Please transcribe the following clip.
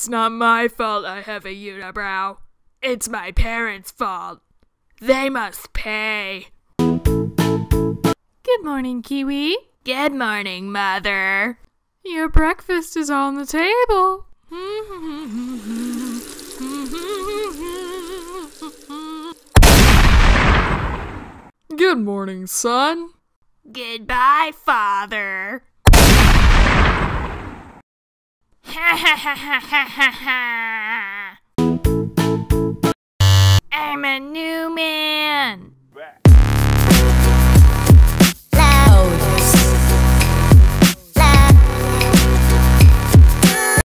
It's not my fault I have a uni-brow. It's my parents' fault. They must pay. Good morning, Kiwi. Good morning, Mother. Your breakfast is on the table. Good morning, son. Goodbye, Father. I'm a new